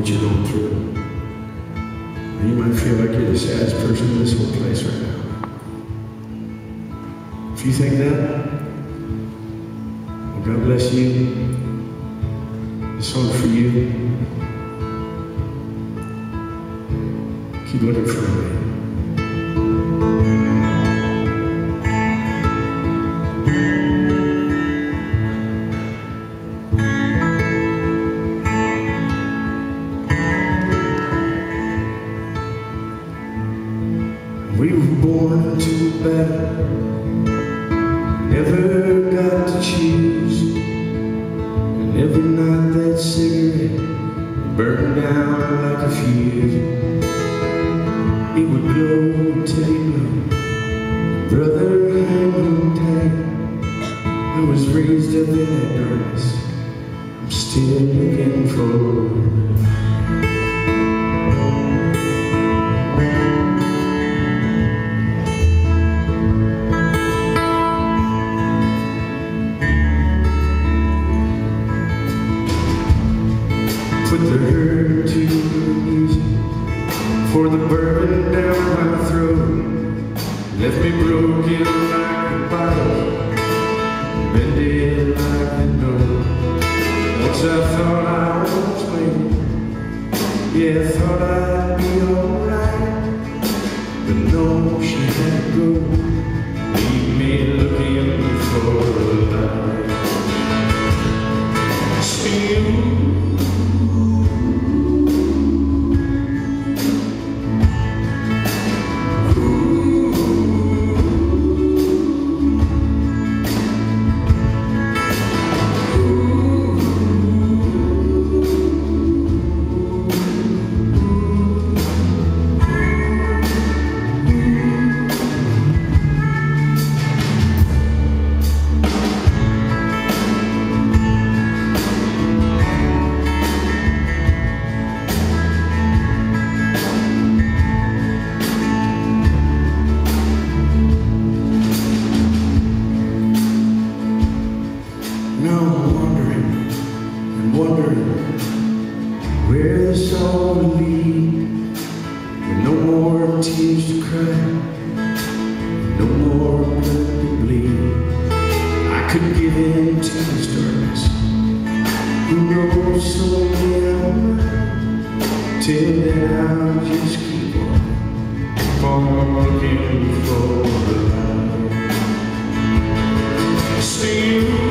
what you're going through. And you might feel like you're the saddest person in this whole place right now. If you think that, well, God bless you. This song's for you. Keep looking for me. We were born into battle, never got to choose. And every night that cigarette burned down like a fuse. It would glow till you blew. Brother, hang on tight. I was raised up in that darkness. I'm still looking for put the hurt to music for the burden down my throat. Left me broken like a bottle, bended like a note. Once I thought I was winning, yeah, I thought I'd be alright. But no, she had to go, leave me looking for a light. Still wondering where this all will lead. With no more tears to cry, no more blood to bleed. I could give in to this darkness. Who knows, someday I'm right. Till then I'll just keep on looking for the light. See you.